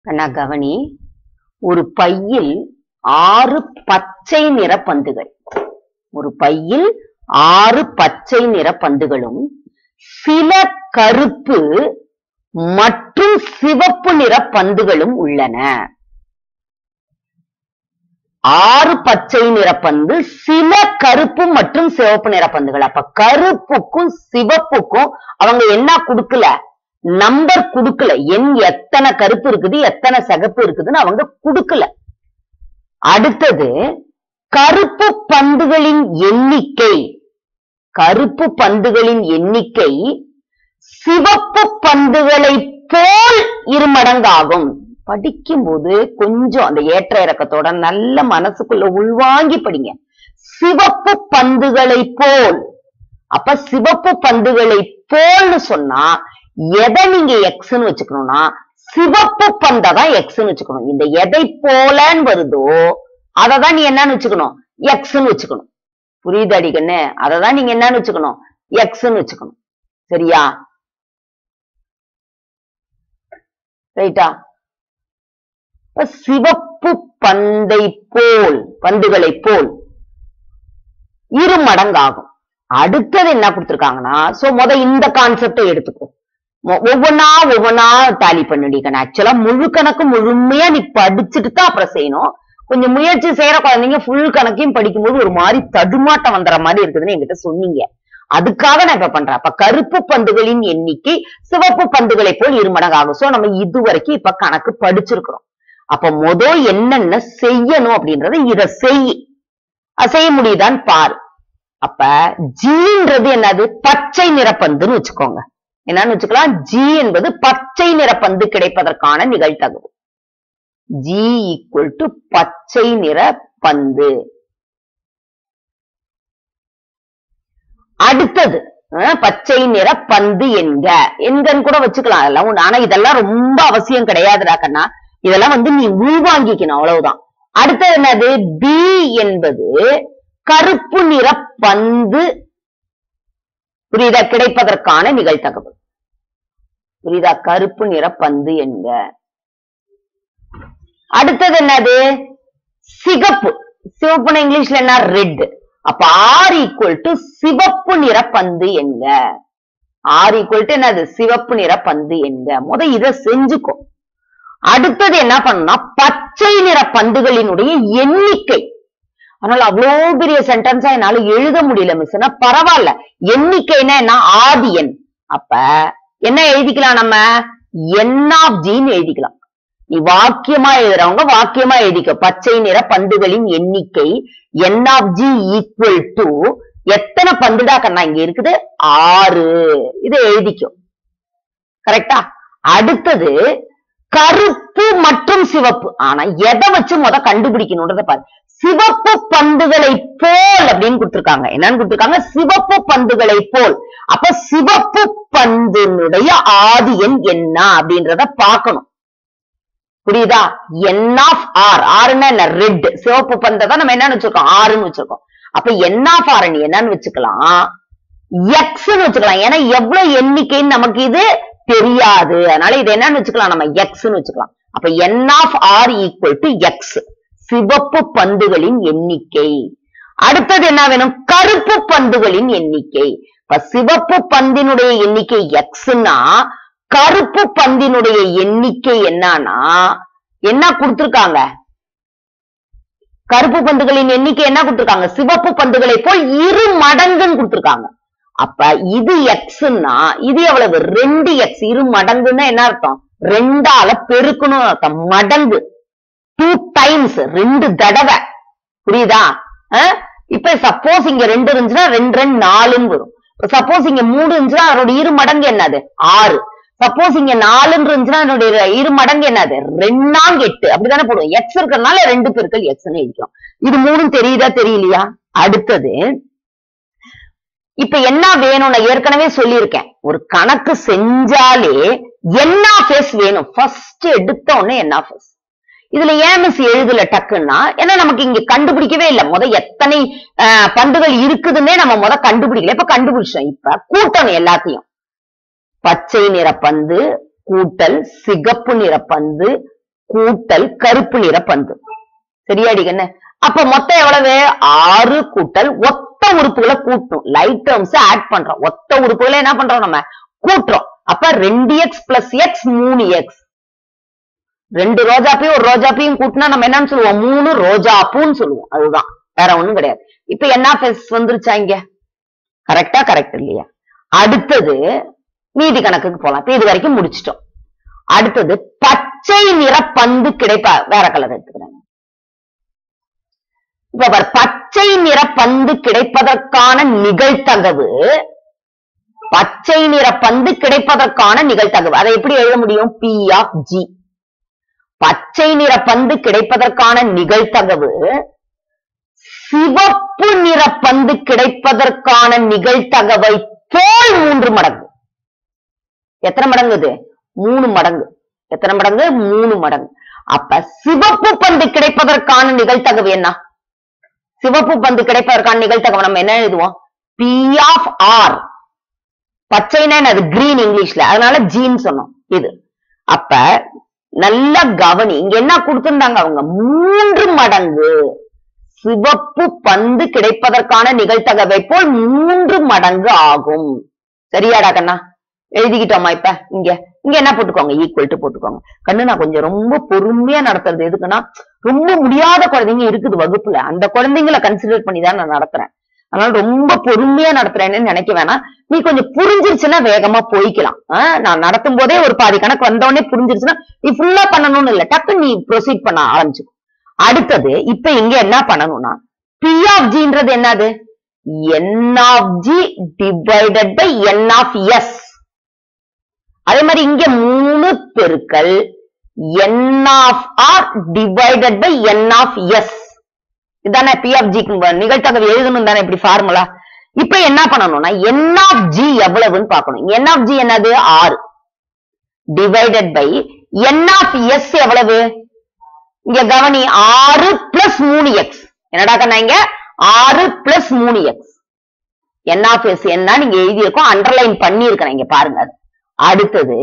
கண்ணா கவனி, ஒரு பையில் 6 பச்சை நிற பந்துகள், ஒரு பையில் 6 பச்சை நிற பந்துகளும் சில கருப்பு மற்றும் சிவப்பு நிற பந்துகளும் உள்ளன. 6 பச்சை நிற பந்து, சில கருப்பு மற்றும் சிவப்பு நிற பந்துகள். அப்ப கருப்புக்கும் சிவப்புக்கும் அவங்க என்ன கொடுக்கல, நம்பர் கொடுக்கல. எண் எத்தனை கருப்பு இருக்குது எத்தனை சிகப்பு இருக்குதுன்னு அவங்க கொடுக்கல. அடுத்தது கருப்பு பந்துகளின் எண்ணிக்கை, கருப்பு பந்துகளின் எண்ணிக்கை சிவப்பு பந்துகளை போல் 2 மடங்காகும். படிக்கும்போது கொஞ்சம் அந்த ஏற்ற இறக்கத்தோட நல்ல மனசுக்குள்ள உள்வாங்கி படிங்க. சிவப்பு பந்துகளை போல். அப்ப சிவப்பு பந்துகளை போல்னு சொன்னா எதை நீங்க எக்ஸ்ன்னு வச்சுக்கணும்னா சிவப்பு பந்தை தான் எக்ஸ்ன்னு வச்சுக்கணும். இந்த எதை போலன்னு வருதோ அததான் நீ என்னன்னு வச்சுக்கணும், எக்ஸ்ன்னு வச்சுக்கணும். புரியுது அடிக்கண்ணு? அததான் நீங்க என்னன்னு வச்சுக்கணும், எக்ஸ்ன்னு வச்சுக்கணும். சரியா? ரைட்டா? சிவப்பு பந்தை போல், பந்துகளை போல் 2 மடங்காகும். அடுத்தது என்ன கொடுத்திருக்காங்கன்னா, இந்த கான்செப்டை எடுத்துக்கோ. ஒவ்வொன்னா டாலி பண்ணிடிக்கணும். ஆக்சுவலா முழு கணக்கு முழுமையா நீ படிச்சுட்டு தான் அப்புறம் செய்யணும். கொஞ்சம் முயற்சி செய்யற குழந்தைங்க ஃபுல் கணக்கையும் படிக்கும்போது ஒரு மாதிரி தடுமாட்டம் வந்துற மாதிரி இருக்குதுன்னு என்கிட்ட சொன்னீங்க. அதுக்காக நான் இப்ப பண்றேன். அப்ப கருப்பு பந்துகளின் எண்ணிக்கை சிவப்பு பந்துகளை போல் 2 மடங்காகும். சோ நம்ம இதுவரைக்கும் இப்ப கணக்கு படிச்சிருக்கிறோம். அப்ப என்னென்ன செய்யணும் அப்படின்றத இத செய்ய முடியுதான்னு பாரு. அப்ப ஜீன்றது என்னது, பச்சை நிற பந்துன்னு வச்சுக்கோங்க. என்னன்னு வச்சுக்கலாம், ஜி என்பது பச்சை நிற பந்து கிடைப்பதற்கான நிகழ்தகவு. ஜி ஈக்குவல் டு பச்சை நிற பந்து. அடுத்தது பச்சை நிற பந்து என்கன்னு கூட வச்சுக்கலாம். அதெல்லாம் ஒண்ணு. ஆனா இதெல்லாம் ரொம்ப அவசியம் கிடையாதுடா கண்ணா. இதெல்லாம் நீ உள்வாங்கிக்கணும், அவ்வளவுதான். அடுத்தது என்னது, பி என்பது கருப்பு நிற பந்து, புரியுதா, கிடைப்பதற்கான நிகழ்தகவு. புரியுதா? கருப்பு நிற பந்து என்க. அடுத்தது என்னது, சிகப்பு. சிவப்புன்னு இங்கிலீஷ்ல என்ன, ரெட். அப்ப ஆர் ஈக்குவல் டு சிவப்பு நிற பந்து என்க. ஆர் ஈக்குவல் டு என்னது, சிவப்பு நிற பந்து என்க. இத செஞ்சுக்கோ. அடுத்தது என்ன பண்ணா, பச்சை நிற பந்துகளினுடைய எண்ணிக்கை. அதனால அவ்வளவு பெரிய சென்டென்ஸா என்னால எழுத முடியல மிஸ்னா, பரவாயில்ல. எண்ணிக்கைன்னா என்ன, ஆதி எண். அப்ப என்ன எழுதிக்கலாம், நம்ம என் ஆஃப் ஜின்னு எழுதிக்கலாம். நீ வாக்கியமா எழுதுறவங்க வாக்கியமா எழுதிக்க. பச்சை நிற பந்துகளின் எண்ணிக்கை N of G equal to எத்தனை பந்துடா கண்ணா இங்க இருக்குது, 6. இதை எழுதிக்கும். கரெக்டா? அடுத்தது கருப்பு மற்றும் சிவப்பு. ஆனா எதை வச்சு கண்டுபிடிக்கணும்ன்றத பாரு. சிவப்பு பந்துகளை போல் அப்படின்னு கொடுத்திருக்காங்க. என்னன்னு கொடுத்திருக்காங்க, சிவப்பு பந்துகளை போல். அப்ப சிவப்பு பந்தினுடைய ஆதி எண் என்ன அப்படின்றத பார்க்கணும். புரியுதா? என் ஆஃப் ஆர். ஆறுன்னா என்ன, ரெட். சிவப்பு பந்தை தான் நம்ம என்னன்னு வச்சிருக்கோம், ஆறுன்னு வச்சிருக்கோம். அப்ப என் ஆஃப் ஆர் நீ என்னன்னு வச்சுக்கலாம், எக்ஸ்ன்னு வச்சுக்கலாம். ஏன்னா எவ்வளவு எண்ணிக்கைன்னு நமக்கு இது தெரியாது. அதனால இது என்னன்னு வச்சுக்கலாம், நம்ம எக்ஸ்ன்னு வச்சுக்கலாம். அப்ப N of R equal to x, சிவப்பு பந்துகளின் எண்ணிக்கை. அடுத்தது என்ன வேணும், கருப்பு பந்துகளின் எண்ணிக்கை. இப்ப சிவப்பு பந்தினுடைய எண்ணிக்கை எக்ஸ்னா கருப்பு பந்தினுடைய எண்ணிக்கை என்னன்னா, என்ன கொடுத்திருக்காங்க, கருப்பு பந்துகளின் எண்ணிக்கை என்ன கொடுத்திருக்காங்க, சிவப்பு பந்துகளை போல் 2 மடங்குன்னு கொடுத்திருக்காங்க. அப்ப இது எக்ஸ்னா இது எவ்வளவு, 2x. 2 மடங்குன்னா என்ன அர்த்தம், 2ஆல பெருக்கணும் அர்த்தம். மடங்கு 2 டைம்ஸ், 2 தடவை. புரியுதா? இப்ப சப்போஸ் இங்க 2 இருந்துச்சுன்னா 2 2 4ன்னு வரும். சப்போஸ் இங்க 3 இருந்துச்சுன்னா அதோட 2 மடங்கு என்னது, 6. சப்போஸ் இங்க 4 இருந்துச்சுன்னா அதனுடைய 2 மடங்கு என்னது, 2 8. அப்படித்தானே போடுவோம். எக்ஸ் இருக்கிறதுனால 2 பெருக்கல் எக்ஸ்ன்னு எழுதிக்கும். இது 3 தெரியுதா தெரியலையா? அடுத்தது இப்ப என்ன வேணும், நான் ஏற்கனவே சொல்லியிருக்கேன். ஒரு கணக்கு செஞ்சாலே என் ஆஃப் எஸ் வேணும். ஃபர்ஸ்ட் எடுத்த உடனே என் ஆஃப் எஸ். இதுல ஏன் மிஸ் எழுதல டக்குன்னா, ஏன்னா நமக்கு இங்க கண்டுபிடிக்கவே இல்லை. எத்தனை பந்துகள் இருக்குதுன்னே நம்ம கண்டுபிடிக்கல. இப்ப கண்டுபிடிச்சோம். இப்ப கூட்டணும் எல்லாத்தையும். பச்சை நிற பந்து கூட்டல் சிகப்பு நிற பந்து கூட்டல் கருப்பு நிற பந்து. சரியாடி கண்ணு? அப்ப மொத்தம் எவ்வளவு? 6 கூட்டல் ஒத்த உறுப்புகளை கூட்டணும். லைட் டேர்ம்ஸ் ஆட் பண்றோம். ஒத்த உறுப்புகளை என்ன பண்றோம்? நம்ம கூட்டுறோம். அப்ப 2x பிளஸ் எக்ஸ் 3x. 2 ரோஜாப்பையும் ஒரு ரோஜாப்பையும் கூட்டினா நம்ம என்னன்னு சொல்லுவோம்? 3 ரோஜாப்பூன்னு சொல்லுவோம். அதுதான், வேற ஒண்ணும் கிடையாது. இப்ப NF வந்துருச்சா இங்க? கரெக்டா? கரெக்ட் இல்லையா? அடுத்தது மீதி கணக்குக்கு போலாம். இப்ப இது வரைக்கும் முடிச்சிட்டோம். அடுத்தது பச்சை நிற பந்து வேற கலர் எடுத்துக்கிறாங்க. இப்ப பச்சை நிற பந்து கிடைப்பதற்கான நிகழ்தகவு, பச்சை நிற பந்து கிடைப்பதற்கான நிகழ்தகவு அதை எப்படி எழுத முடியும்? P of G. பச்சை நிற பந்து கிடைப்பதற்கான நிகழ்தகவு சிவப்பு நிற பந்து கிடைப்பதற்கான நிகழ்தகவை போல் 3 மடங்கு. எத்தனை மடங்கு இது? 3 மடங்கு. எத்தனை மடங்கு? 3 மடங்கு. அப்ப சிவப்பு பந்து கிடைப்பதற்கான நிகழ்தகவு என்ன? சிவப்பு பந்து கிடைப்பதற்கான நிகழ்தகவு நம்ம என்ன எழுதுவோம்? P of R. பச்சைனா அது கிரீன் இங்கிலீஷ்ல, அதனால ஜீன்னு சொன்னோம். இது அப்ப நல்ல கவனி, இங்க என்ன கொடுத்திருந்தாங்க அவங்க? 3 மடங்கு. சிவப்பு பந்து கிடைப்பதற்கான நிகழ்தகவை போல் 3 மடங்கு ஆகும். சரியாடா கண்ணா? எழுதிக்கிட்டோமா? இப்ப இங்க இங்க என்ன போட்டுக்கோங்க? ஈக்குவல் டு போட்டுக்கோங்க. கண்ணு, நான் கொஞ்சம் ரொம்ப பொறுமையா நடத்துறது எதுக்குன்னா, ரொம்ப முடியாத குழந்தைங்க இருக்குது வகுப்புல, அந்த குழந்தைங்களை கன்சிடர் பண்ணி தான் நான் நடத்துறேன். அதனால ரொம்ப பொறுமையா நடத்துறேன்னு நினைக்க வேணாம். நீ கொஞ்சம் புரிஞ்சிருச்சுன்னா வேகமா போய்க்கலாம். நான் நடத்தும் போதே ஒரு பாதி கணக்கு வந்தோடனே புரிஞ்சிருச்சுன்னா நீ ஃபுல்லா பண்ணணும்னு இல்ல, டக்கு நீ ப்ரொசீட் பண்ண ஆரம்பிச்சு. அடுத்தது இப்ப இங்க என்ன பண்ணணும்னா, P of Gன்றது என்னது? N of G divided by N of S. அதே மாதிரி இங்க 3 பெருக்கல் N of R divided by N of S. இதானே P of G நிகழ்தகவு எழுதணும் தானே இப்படி ஃபார்முலா. இப்ப என்ன பண்ணணும்னா N of G எவ்வளவுன்னு பார்க்கணும். N of G என்னது? 6 divided by N of S எவ்வளவு? இங்க கவனி, 6 பிளஸ் 3x. என்னடா கண்ணா? இங்க 6 plus 3x. N of S என்ன நீங்க எழுதியிருக்கோம், அண்டர்லைன் பண்ணி இருக்கிறேன், இங்க பாருங்க. அடுத்தது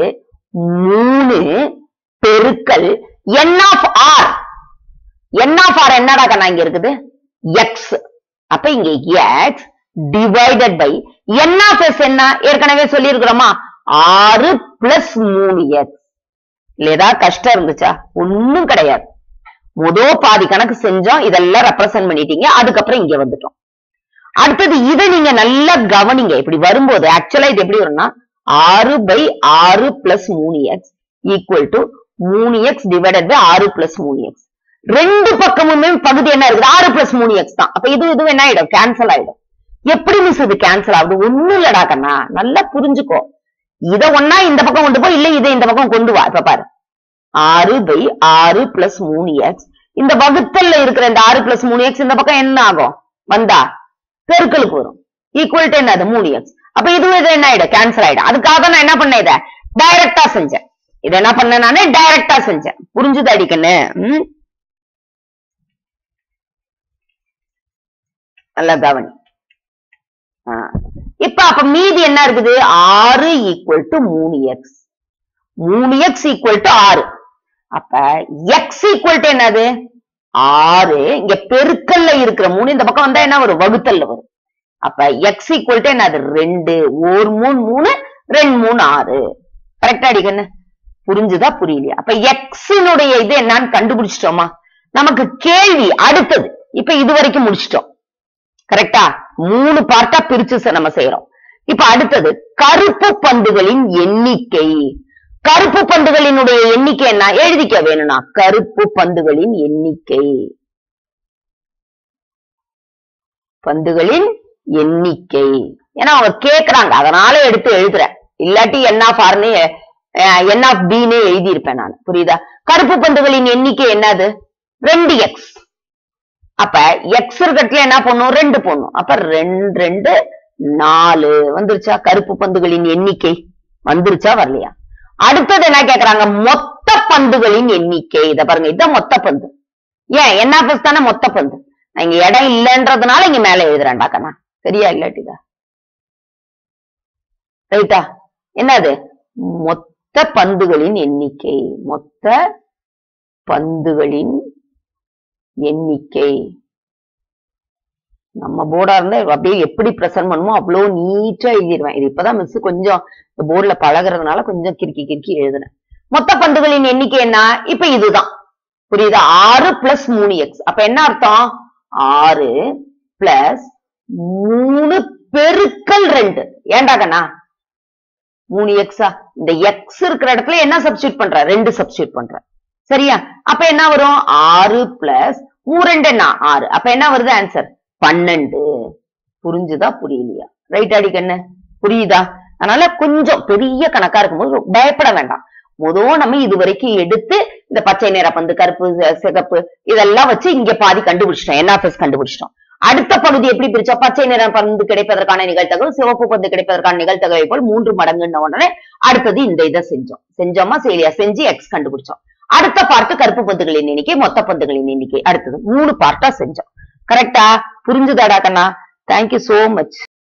3 பெருக்கல் N of R. N of R என்னடா கண்ணா இங்க இருக்குது? X. அப்ப இங்க x divided by N of S என்ன? ஏற்கனவே சொல்லி இருக்கிறோமா? 6 பிளஸ் 3x. இல்ல ஏதாவது கஷ்டம் இருந்துச்சா? ஒண்ணும் கிடையாது. முதல் பாதி கணக்கு செஞ்சோம், இதெல்லாம் ரெப்ரசன்ட் பண்ணிட்டீங்க. அதுக்கப்புறம் இங்க வந்துட்டோம். அடுத்தது இதை நீங்க நல்லா கவனிங்க. இப்படி வரும்போது ஆக்சுவலா இது எப்படி வரும்னா 6 by 6 plus 3x equal to 3x divided by 6 plus 3x. ரெண்டு பக்கமுமே பகுதி என்ன இருக்குது? 6 பிளஸ் 3x தான். அப்ப இது என்ன ஆயிடும்? கேன்சல் ஆயிடும். எப்படி மிஸ் இது கேன்சல் ஆகுது? ஒண்ணும் இல்லடா கண்ணா, நல்லா புரிஞ்சுக்கோ. இத ஒன்னா இந்த பக்கம் கொண்டு போ, இல்ல இதை இந்த பக்கம் கொண்டு வா. இப்ப பாரு, 6 பை 6 பிளஸ் 3x. இந்த வகுத்தல்ல இருக்கிற இந்த 6 பிளஸ் 3x இந்த பக்கம் என்ன ஆகும்? வந்தா பெருக்கலுக்கு வரும். ஈக்குவல் டு என்னது? 3x. அப்ப இது என்ன ஆயிடும்? கேன்சல் ஆயிடும். அதுக்காக நான் என்ன பண்ணேன்? இதை டைரக்டா செஞ்சேன். இதை என்ன பண்ணேன்? நானே டைரக்டா செஞ்சேன். புரிஞ்சுது அடிக்கன்னு? நல்லா கவனி. இப்ப அப்ப மீதி என்ன இருக்குது? 6 equal to 3x. 3x equal to 6. அப்ப x ஈக்குவல் டு என்னது? 6. இங்க பெருக்கல்ல இருக்கிற 3 இந்த பக்கம் வந்தா என்ன வரும்? வகுத்தல்ல வரும். அப்ப x ஈக்குவல் டு என்னது? 2. 1 3 3 2 3 6. கரெக்டா அடிக்கன்னு? புரிஞ்சுதா புரியலையா? அப்ப x இது என்னன்னு கண்டுபிடிச்சிட்டோமா? நமக்கு கேள்வி அடுத்தது. இப்ப இது வரைக்கும் முடிச்சிட்டோம். கரெக்டா? 3 பார்ட்டா பிரிச்சு நம்ம செய்யறோம். இப்ப அடுத்தது கருப்பு பந்துகளின் எண்ணிக்கை. கருப்பு பந்துகளினுடைய எண்ணிக்கை என்ன எழுதிக்க வேணும்னா, கருப்பு பந்துகளின் எண்ணிக்கை, பந்துகளின் எண்ணிக்கை. ஏன்னா அவங்க கேக்குறாங்க, அதனால எடுத்து எழுதுறேன். இல்லாட்டி N of R N of B எழுதி இருப்பேன் நான். புரியுதா? கருப்பு பந்துகளின் எண்ணிக்கை என்னது? 2x. அப்ப x இருக்கட்டுல என்ன பண்ணும்? 2 போடணும். அப்ப 2 2 4 வந்துருச்சா? கருப்பு பந்துகளின் எண்ணிக்கை வந்துருச்சா வரலையா? அடுத்தது என்ன கேக்குறாங்க? மொத்த பந்துகளின் எண்ணிக்கை. இத பாருங்க, இதான் மொத்த பந்து. ஏன்? என்ன தானே மொத்த பந்து. இங்க இடம் இல்லைன்றதுனால இங்க மேல எழுதுறேன்டா கண்ணா. சரியா? இல்லாட்டிதா ரைட்டா? என்னது? மொத்த பந்துகளின் எண்ணிக்கை. மொத்த பந்துகளின் எண்ணிக்கை. நம்ம போர்டா இருந்தா அப்படியே எப்படி பிரசன்ட் பண்ணுமோ அவ்வளவு நீட்டா எழுதிடுவேன். இது இப்பதான் மிஸ் கொஞ்சம் போர்டுல பழகுறதுனால கொஞ்சம் கிறுக்கி கிறுக்கி எழுதுனேன். மொத்த பந்துகளின் எண்ணிக்கை என்ன? இப்ப இதுதான் புரியுதா? 6 பிளஸ் 3x. அப்ப என்ன அர்த்தம்? 6 பிளஸ் 3 பெருக்கல் 2. ஏண்டா கண்ணா 3x? இந்த x இருக்கிற இடத்துல என்ன சப்ஸ்டியூட் பண்ற? 2 சப்ஸ்டியூட் பண்ற. சரியா? அப்ப என்ன வரும்? 6 பிளஸ் 3 என்ன? 6. அப்ப என்ன வருது ஆன்சர்? 12. புரிஞ்சுதா புரியலையா? ரைட் அடிக்கண்ணு புரியுதா? அதனால கொஞ்சம் பெரிய கணக்கா இருக்கும்போது பயப்பட வேண்டாம். நம்ம இது வரைக்கும் எடுத்து இந்த பச்சை நிற பந்து, கருப்பு, சிகப்பு இதெல்லாம் வச்சு இங்க பாதி கண்டுபிடிச்சிட்டோம். என்எஃப்எஸ் கண்டுபிடிச்சிட்டோம். அடுத்த பகுதி எப்படி பிரிச்சா? பச்சை நிற பந்து கிடைப்பதற்கான நிகழ்த்தகவு, சிவப்பு பந்து கிடைப்பதற்கான நிகழ்த்தகவை போல் 3 மடங்குன்னு உடனே அடுத்தது இந்த இதை செஞ்சோமா செய்யலையா? செஞ்சு எக்ஸ் கண்டுபிடிச்சோம். அடுத்த பார்ட் கருப்பு பந்துகளின் எண்ணிக்கை, மொத்த பந்துகளின் எண்ணிக்கை. அடுத்தது 3 பார்ட்டா செஞ்சோம். கரெக்டா? புரிஞ்சுதாடா கண்ணா? Thank you so much.